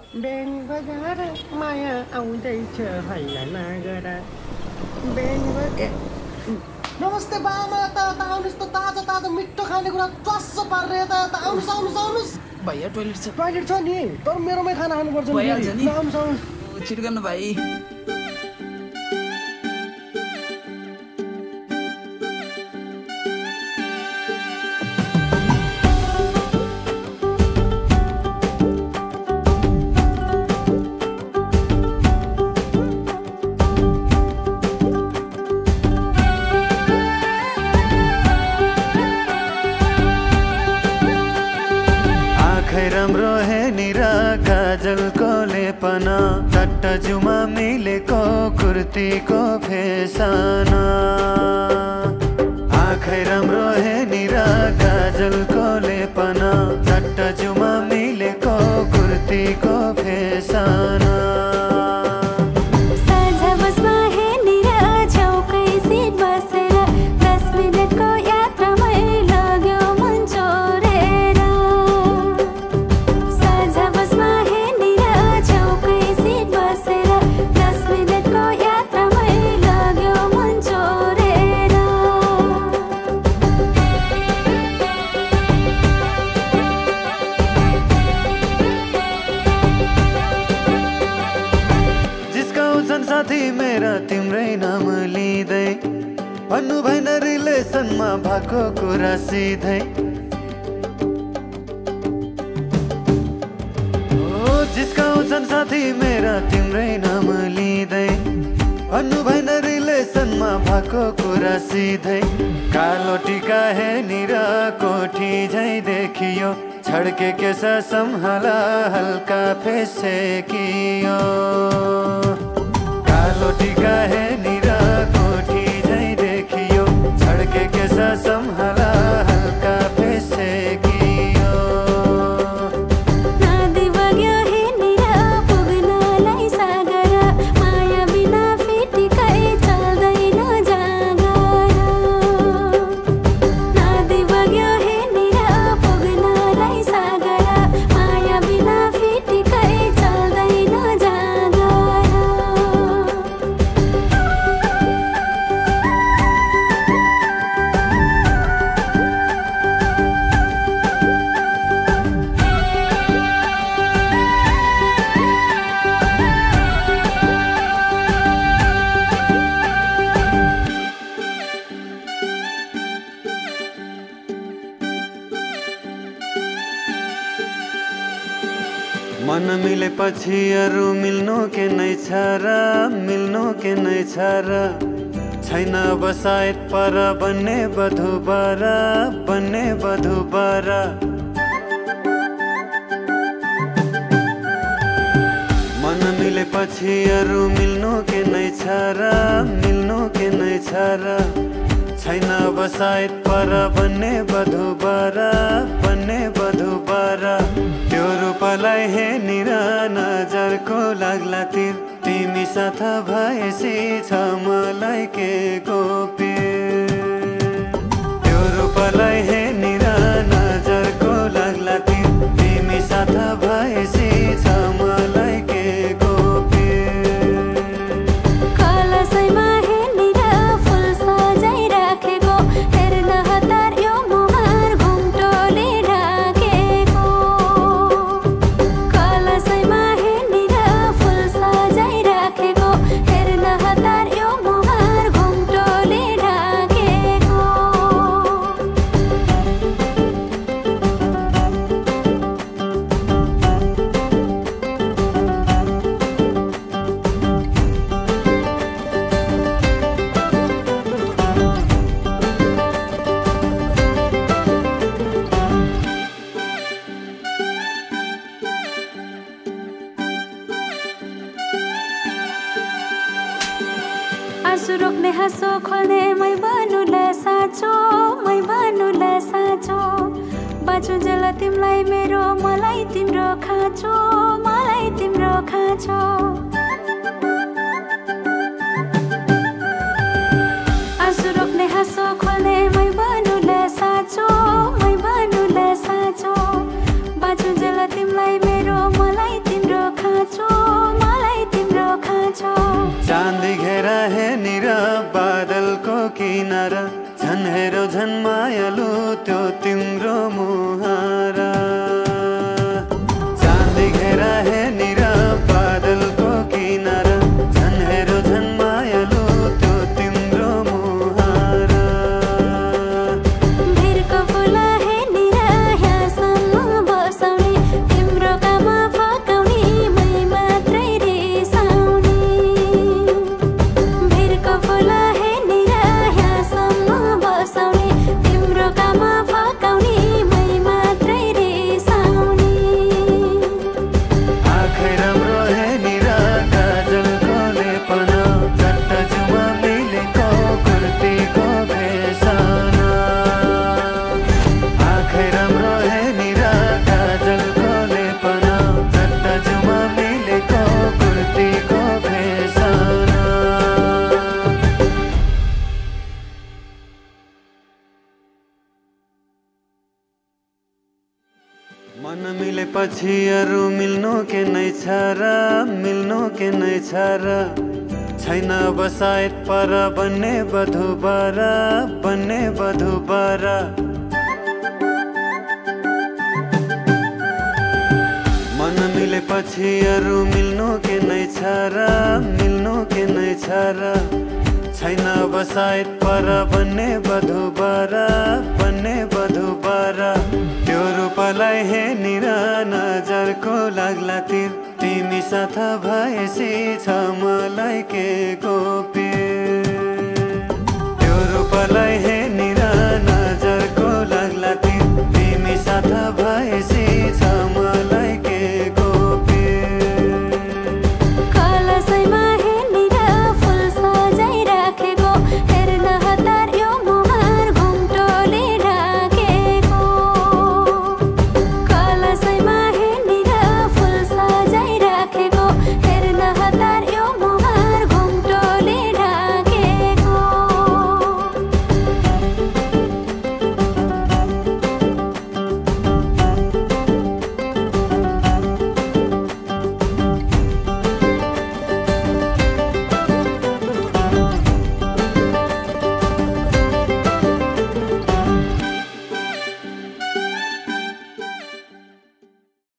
बेङ बजार माया आउँदैछ हैला नगर बेङ ए नमस्ते बामा त आउनुस् त ताजा ताजा मिठो खानेकुरा चस्स पारेर त आउनुस् आउनुस् आउनुस् भैया टोइलेट छ नि तर मेरोमै खाना खानुपर्छ नि भइहाल्छ नि आउनुस् छिटो गर्नु भाइ राम्रो है निरा काजलको लेपना टट्टा जुमा मिलेको कुर्तीको फेसना आँखै राम्रो है निरा काजलको लेपना टट्टा जुमा मिलेको कुर्तीको फेसना साथी मेरा तिम्रै नाम लिँदै भन्नु भएन रिलेसनमा भएको कुरा सिधै जिस्काउँछन् साथी मेरा तिम्रै नाम लिँदै भन्नु भएन रिलेसनमा भएको कुरा सिधै कालो टिका हे निरा कोठी झै देखियो छड्के केस सम्हाला हल्का फेसेकियो कालो टिका है निरा कोठी झै देखियो छड्के केस सम्हाला हल्का फेसेकियो नदी बग्यो हे निरा पुग्नलाई सागर माया बिना फिटिकै चल्दैन जागर नदी बग्यो हे निरा पुग्नलाई सागर माया बिना फिटिकै चल्दैन जागर मन मिलेपछि अरू मिल्नु के नै छ र मिल्नु के नै छ र छैन अब सायद पर बन्ने बधुबर बन्ने बधुबर मन मिलेपछि अरू मिल्नु के नै छ र मिल्नु के नै छ र छैन अब सायद पर बन्ने बधुबर बन्ने बधुबर त्यो रूपलाई हे निरा नजरको लाग्ला तिर तिमी साथ भएसी छ मलाई के गोपिर त्यो रूपलाई हे निरा नजरको लाग्ला तिर तिमी साथ भएसी छ मलाई के आँसु रोक्ने हाँसो खोल्ने मै बनुला साँचो मै बनुला साँचो बाँचुन्जेल तिमीलाई मेरो मलाई तिम्रो खाँचो मलाई तिम्रो खाँचो आँसु रोक्ने हाँसो खोल्ने मै बनुला साँचो मै बनुला साँचो बाँचुन्जेल तिमीलाई मेरो मलाई तिम्रो त्यो तिम्रो मुहारा चाँदी घेरा हेरेर बादलको किनारा झन् हेरो झन् मायालु त्यो तिम्रो मुहारा भिरको फुल हेरेर यहाँसम्म बसाउने तिम्रो काम फकाउने मै मात्रै रिसाउने भिरको फुल हेरेर यहाँसम्म बसाउने तिम्रो काम फकाउने मै मात्रै रिसाउने आँखै राम्रो हेरेर काजलको लेपन चट्ट जुमा मिलेको कुर्तीको भेषाना आँखै राम्रो हेरेर काजलको लेपन चट्ट जुमा मिलेको कुर्तीको भेषाना मन मिलेपछि अरू मिल्नु के नै छ र मिल्नु के नै छ र छैन अब सायद पर बन्ने बधुबारा बन्ने बधुबारा मन मिलेपछि अरू मिल्नु के नै छ र मिल्नु के नै छ र छैन अब सायद पर बन्ने बधुबारा बन्ने बधुबारा त्यो रूपलाई हेरेर नजरको लाग्ला तिर तिमी साथ भएपछि छ मलाई के